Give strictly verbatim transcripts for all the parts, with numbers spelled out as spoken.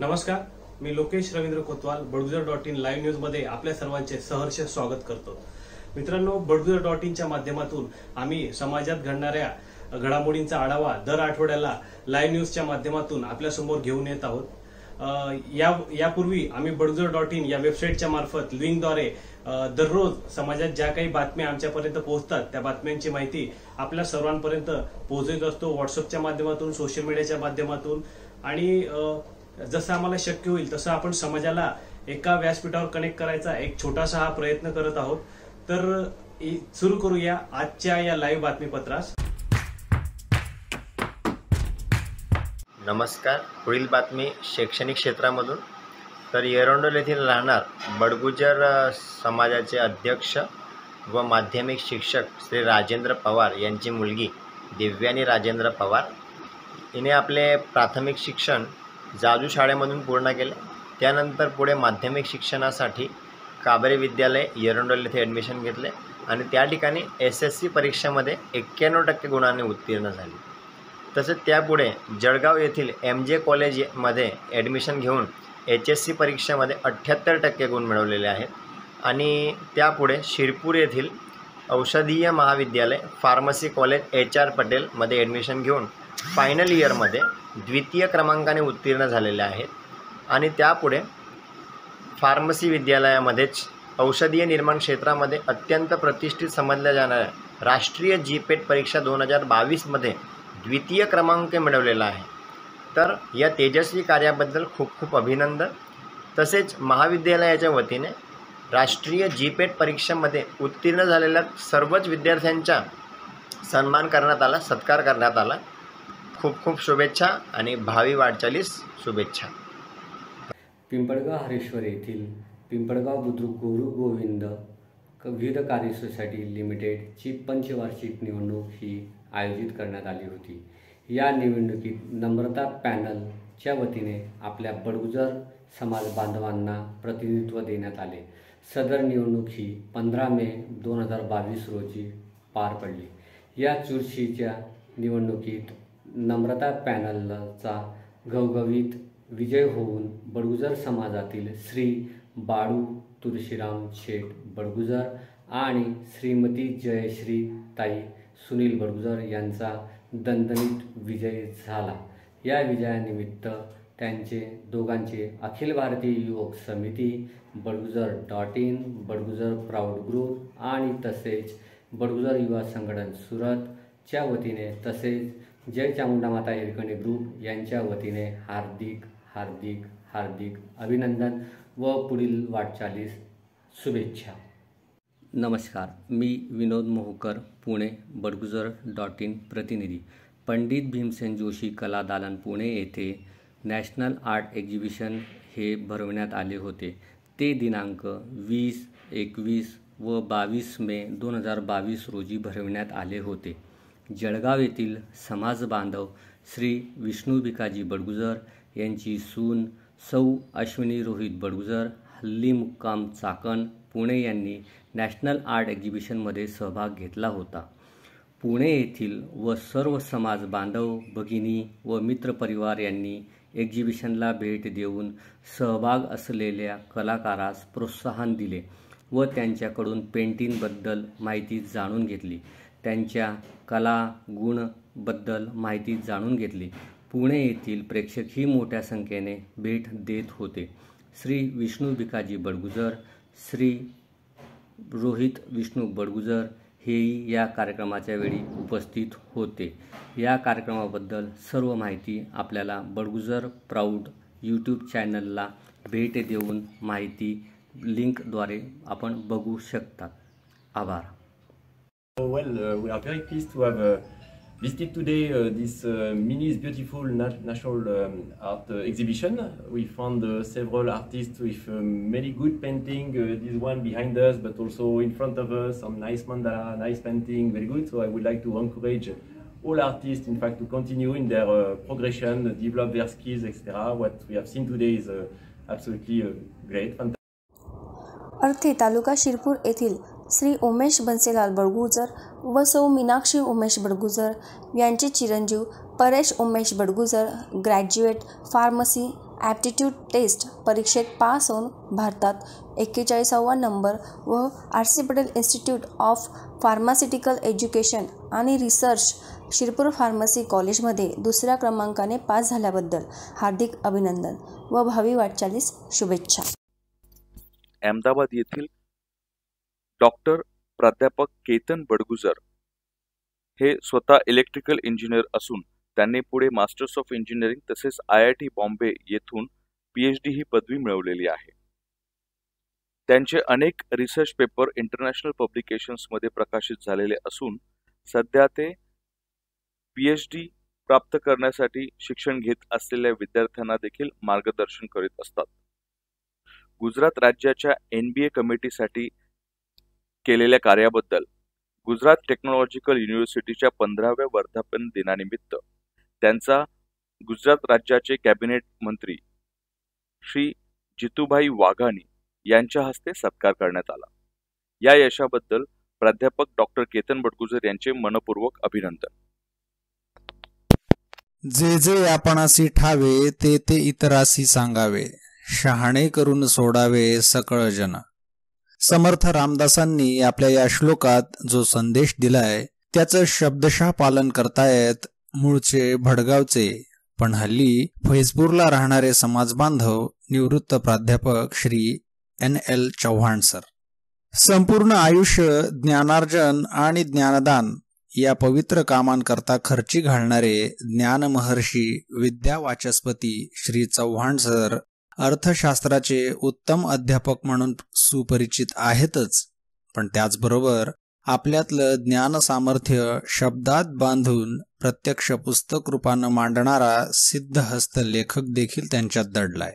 नमस्कार, मी Lokesh Ravindra Kotwal Badgujar dot in live news मध्ये आपल्या सर्वांचे सहर्ष स्वागत करतो। मित्रांनो, बडगुजर डॉट इनच्या माध्यमातून आम्ही समाजात घडणाऱ्या घडामोडींचा आढावा दर आठवड्याला लाईव्ह न्यूजच्या माध्यमातून आपल्या समोर घेऊन येत आहोत। या यापूर्वी आम्ही बडगुजर डॉट इन या वेबसाईटच्या मार्फत लिंकद्वारे दररोज समाजात ज्या काही बातम्या आमच्यापर्यंत पोहोचतात त्या बातम्यांची माहिती आपल्या सर्वांपर्यंत पोहोचवत असतो, व्हॉट्सअपच्या माध्यमातून, सोशल मीडियाच्या माध्यमातून। आणि जसं आम्हाला शक्य होईल तसं आपण समाजाला एका व्यासपीठावर कनेक्ट करायचा एक छोटासा हा प्रयत्न करत आहोत। तर सुरू करूया आजच्या या लाईव्ह बातमीपत्रास। नमस्कार, पुढील बातमी शैक्षणिक क्षेत्रामधून। तर येरंडोल येथील राहणार बडगुजर समाजाचे अध्यक्ष व माध्यमिक शिक्षक श्री राजेंद्र पवार यांची मुलगी दिव्यानी राजेंद्र पवार हिने आपले प्राथमिक शिक्षण जाजू शाळेमधून पूर्ण केले। त्यानंतर पुढे माध्यमिक शिक्षणासाठी काबरे विद्यालय येरंडोल येथे ॲडमिशन घेतले आणि त्या ठिकाणी एस एस सी परीक्षेमध्ये एक्क्याण्णव टक्के गुणांनी उत्तीर्ण झाली। तसेच त्यापुढे जळगाव येथील एम जे कॉलेजमध्ये ॲडमिशन घेऊन एच एस सी परीक्षेमध्ये अठ्ठ्याहत्तर टक्के गुण मिळवलेले आहेत आणि त्यापुढे शिरपूर येथील औषधीय महाविद्यालय फार्मसी कॉलेज एच आर पटेलमध्ये ॲडमिशन घेऊन फायनल इयरमध्ये द्वितीय क्रमांकाने उत्तीर्ण झालेले आहेत आणि त्यापुढे फार्मसी विद्यालयामध्येच औषधीय निर्माण क्षेत्रामध्ये अत्यंत प्रतिष्ठित समजल्या जाणाऱ्या राष्ट्रीय जी पेट परीक्षा दोन हजार बावीसमध्ये द्वितीय क्रमांक मिळवलेला आहे। तर या तेजस्वी कार्याबद्दल खूप खूप अभिनंदन। तसेच महाविद्यालयाच्या वतीने राष्ट्रीय जी पेट परीक्षेमध्ये उत्तीर्ण झालेल्या सर्वच विद्यार्थ्यांचा सन्मान करण्यात आला, सत्कार करण्यात आला। खूप खूप शुभेच्छा आणि भावी वाटचालीस शुभेच्छा। पिंपळगाव हरेश्वर येथील पिंपळगाव बुद्रुक गुरु गोविंद विविध कार्य सोसायटी लिमिटेडची पंचवार्षिक निवडणूक ही आयोजित करण्यात आली होती। या निवडणुकीत नम्रता पॅनलच्या वतीने आपल्या बडगुजर समाज बांधवांना प्रतिनिधित्व देण्यात आले। सदर निवडणूक ही पंधरा मे दोन हजार बावीस रोजी पार पडली। या चुरशीच्या निवडणुकीत नम्रता पॅनलचा घवघवीत विजय होऊन बडगुजर समाजातील श्री बाळू तुळशीराम शेठ बडगुजर आणि श्रीमती जयश्री ताई सुनील बडगुजर यांचा दणदणीत विजय झाला। या विजयानिमित्त त्यांचे दोघांचे अखिल Bharatiya Yuvak Samiti, Badgujar dot in, Badgujar proud group आणि तसेच बडगुजर युवा संघटन सुरतच्या वतीने तसेच जय चामुंडा माता हिरकणी ग्रुप यांच्या वतीने हार्दिक हार्दिक हार्दिक अभिनंदन व पुढील वाटचालीस शुभेच्छा। नमस्कार, मी विनोद मोहकर, पुणे बडगुजर डॉट इन प्रतिनिधी। पंडित भीमसेन जोशी कला दालन पुणे येथे नॅशनल आर्ट एक्झिबिशन हे भरवण्यात आले होते। ते दिनांक वीस, एकवीस व बावीस मे दोन हजार बावीस रोजी भरवण्यात आले होते। जळगाव येथील समाज बांधव श्री विष्णू भिकाजी बडगुजर यांची सून सौ अश्विनी रोहित बडगुजर, हल्ली मुक्काम चाकण, पुणे यांनी नॅशनल आर्ट एक्झिबिशनमध्ये सहभाग घेतला होता। पुणे येथील व सर्व समाज बांधव, भगिनी व मित्रपरिवार यांनी एक्झिबिशनला भेट देऊन सहभाग असलेल्या कलाकारास प्रोत्साहन दिले व त्यांच्याकडून पेंटिंगबद्दल माहिती जाणून घेतली, त्यांच्या कला गुणबद्दल माहिती जाणून घेतली। पुणे येथील प्रेक्षकही मोठ्या संख्येने भेट देत होते। श्री विष्णू भिकाजी बडगुजर, श्री रोहित विष्णू बडगुजर हेही या कार्यक्रमाच्या वेळी उपस्थित होते। या कार्यक्रमाबद्दल सर्व माहिती आपल्याला बडगुजर प्राऊड यूट्यूब चॅनलला भेट देऊन माहिती लिंकद्वारे आपण बघू शकता। आभार। Well, uh, we are very pleased to have uh, visited today uh, this uh, Mini's beautiful na national um, art uh, exhibition. We found uh, several artists with uh, many good painting. Uh, this one behind us, but also in front of us, some nice mandala, nice painting, very good. So I would like to encourage all artists, in fact, to continue in their uh, progression, develop their skills, et cetera. What we have seen today is uh, absolutely uh, great, fantastic. अर्थे तालुका शिरपूर येथील श्री उमेश बन्सीलाल बडगुजर व सौ मीनाक्षी उमेश बडगुजर यांचे चिरंजीव Paresh Umesh Badgujar graduate pharmacy aptitude test परीक्षेत pass होऊन भारतात एक्केचाळीसावा नंबर व R C Patel institute of pharmaceutical education आणि रिसर्च शिरपूर फार्मसी कॉलेजमध्ये दुसऱ्या क्रमांकाने पास झाल्याबद्दल हार्दिक अभिनंदन व भावी वाटचालीस शुभेच्छा. अहमदाबाद येथील डॉक्टर प्राध्यापक केतन बडगुजर हे स्वतः इलेक्ट्रिकल इंजिनियर असून त्यांनी पुढे मास्टर्स ऑफ इंजिनिअरिंग तसेच आय आय टी बॉम्बे येथून पीएचडी ही पदवी मिळवलेली आहे. त्यांचे अनेक रिसर्च पेपर इंटरनॅशनल पब्लिकेशन्समध्ये प्रकाशित झालेले असून सध्या ते पीएचडी प्राप्त करण्यासाठी शिक्षण घेत असलेल्या विद्यार्थ्यांना देखील मार्गदर्शन करीत असतात. गुजरात राज्याच्या एनबीए कमिटीसाठी केलेल्या कार्याबद्दल गुजरात टेक्नॉलॉजिकल युनिव्हर्सिटीच्या पंधराव्या वर्धापन दिनानिमित्त त्यांचा गुजरात राज्याचे कॅबिनेट मंत्री श्री जितूभाई वाघानी यांच्या हस्ते सत्कार करण्यात आला. या यशाबद्दल प्राध्यापक डॉक्टर केतन बडगुजर यांचे मनपूर्वक अभिनंदन. जे जे आपणासी ठावे ते ते इतरासी सांगावे, शहाणे करून सोडावे सकळ जन. समर्थ रामदासांनी आपल्या या श्लोकात जो संदेश दिलाय त्याचं शब्दशः पालन करतायत मूळचे भडगावचे पण हल्ली फैजपूरला राहणारे समाजबांधव निवृत्त प्राध्यापक Shri N L Chavan sir. संपूर्ण आयुष्य ज्ञानार्जन आणि ज्ञानदान या पवित्र कामांकरता खर्ची घालणारे ज्ञानमहर्षी विद्यावाचस्पती श्री चव्हाण सर अर्थशास्त्राचे उत्तम अध्यापक म्हणून सुपरिचित आहेतच, पण त्याचबरोबर आपल्यातलं ज्ञान सामर्थ्य शब्दात बांधून प्रत्यक्ष पुस्तक रूपानं मांडणारा सिद्धहस्त लेखक देखील त्यांच्यात दडलाय.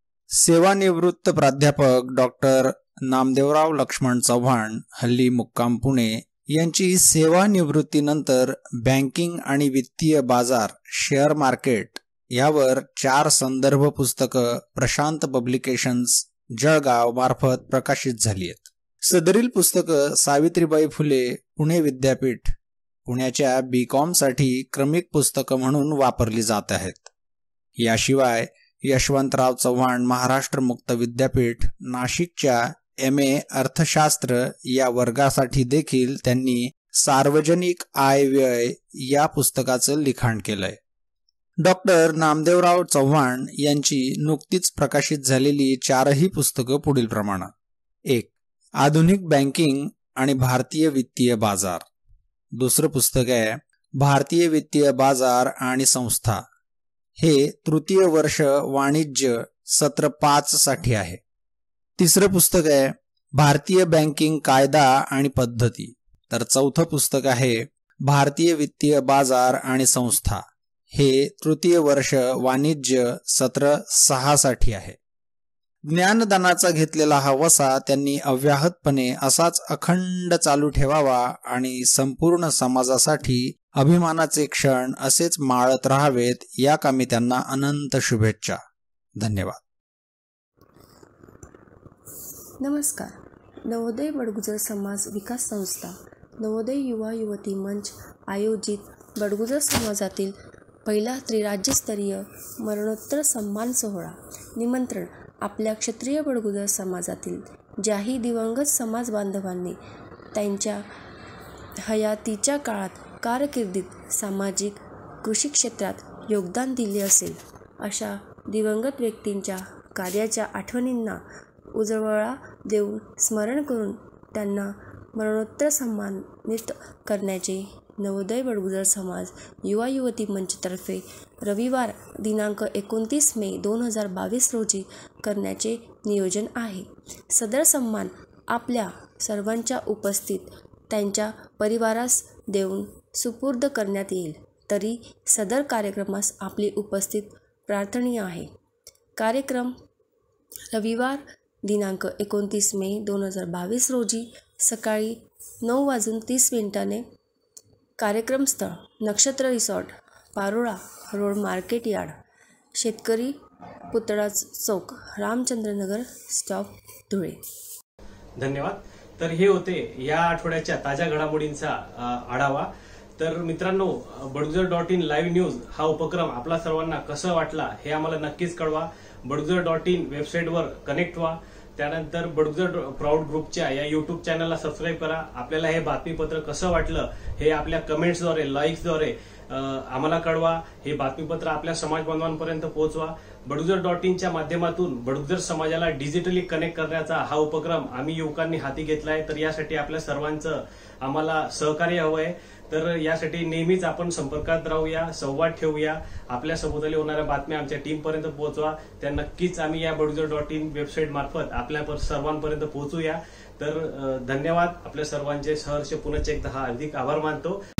सेवानिवृत्त प्राध्यापक डॉक्टर नामदेवराव लक्ष्मण चव्हाण हल्ली मुक्काम पुणे यांची सेवानिवृत्तीनंतर बँकिंग आणि वित्तीय बाजार शेअर मार्केट यावर चार संदर्भ पुस्तकं प्रशांत पब्लिकेशन्स जळगाव मार्फत प्रकाशित झाली आहेत. सदरील पुस्तकं सावित्रीबाई फुले पुणे विद्यापीठ पुण्याच्या बी कॉम साठी क्रमिक पुस्तकं म्हणून वापरली जात आहेत. याशिवाय यशवंतराव चव्हाण महाराष्ट्र मुक्त विद्यापीठ नाशिकच्या एम ए अर्थशास्त्र या वर्गासाठी देखील त्यांनी सार्वजनिक आय व्यय या पुस्तकाचं लिखाण केलंय. डॉक्टर नामदेवराव चव्हाण यांची नुकतीच प्रकाशित झालेली चारही पुस्तकं पुढील प्रमाणात. एक, आधुनिक बँकिंग आणि भारतीय वित्तीय बाजार. दुसरं पुस्तक आहे भारतीय वित्तीय बाजार आणि संस्था. हे तृतीय वर्ष वाणिज्य सत्र पाच साठी आहे. तिसरं पुस्तक आहे भारतीय बँकिंग कायदा आणि पद्धती. तर चौथं पुस्तक आहे भारतीय वित्तीय बाजार आणि संस्था. हे तृतीय वर्ष वाणिज्य सत्र सहा साठी आहे. ज्ञानदानाचा घेतलेला हा वसा त्यांनी अव्याहतपणे असाच अखंड चालू ठेवावा आणि संपूर्ण समाजासाठी अभिमानाचे क्षण असेच माळत राहावेत या कामी त्यांना अनंत शुभेच्छा. धन्यवाद. नमस्कार. नवोदय बडगुजर समाज विकास संस्था नवोदय युवा युवती मंच आयोजित बडगुजर समाजातील पहिला त्रिराज्यस्तरीय मरणोत्तर सन्मान सोहळा. निमंत्रण आपल्या क्षत्रिय बडगुजर समाजातील ज्याही दिवंगत समाज बांधवांनी त्यांच्या हयातीच्या काळात कारकिर्दीत सामाजिक कृषी क्षेत्रात योगदान दिले असेल अशा दिवंगत व्यक्तींच्या कार्याच्या आठवणींना उजळा देऊन स्मरण करून त्यांना मरणोत्तर सन्मानित करण्याचे नवोदय बडगुजर समाज युवा युवती मंचतर्फे रविवार दिनांक एकोणतीस मे दोन हजार बावीस रोजी करण्याचे नियोजन आहे. सदर सन्मान आपल्या सर्वांच्या उपस्थित त्यांच्या परिवारास देऊन सुपूर्द करण्यात येईल. तरी सदर कार्यक्रमास आपली उपस्थित प्रार्थनीय आहे. कार्यक्रम रविवार दिनांक एकोणतीस मे दोन हजार बावीस रोजी सकाळी नऊ वाजून तीस मिनिटाने. कार्यक्रम स्थळ Nakshatra resort Parola road market yard शेतकरी पुतळा चौक रामचंद्रनगर स्टॉप धुळे. धन्यवाद. तर हे होते या आठवड्याच्या ताज्या घडामोडींचा आढावा. तर मित्रांनो, Badgujar dot in live news हा उपक्रम आपला सर्वांना कसा वाटला हे आम्हाला नक्कीच कळवा. बडगुजर डॉट इन वेबसाईटवर कनेक्ट व्हा. त्यानंतर बडगुजर प्राऊड ग्रुपच्या या युट्यूब चॅनलला सबस्क्राईब करा. आपल्याला हे बातमीपत्र कसं वाटलं हे आपल्या कमेंट्सद्वारे, लाईक्सद्वारे आम्हाला कळवा. हे बातमीपत्र आपल्या समाज बांधवांपर्यंत पोहोचवा. बडगुजर डॉट इनच्या माध्यमातून बडगुजर समाजाला डिजिटली कनेक्ट करण्याचा हा उपक्रम आम्ही युवकांनी हाती घेतलाय. तर यासाठी आपल्या सर्वांचं आम्हाला सहकार्य हवंय. तर यासाठी नेहमीच आपण संपर्कात राहूया, संवाद ठेवूया. आपल्या सभोवताली होणाऱ्या बातम्या आमच्या टीमपर्यंत पोहोचवा. त्या नक्कीच आम्ही या बडगुजर डॉट इन वेबसाईट मार्फत आपल्या सर्वांपर्यंत पोहोचूया. तर धन्यवाद. आपल्या सर्वांचे सहर्ष पुनश्च एकदा हा हार्दिक आभार मानतो.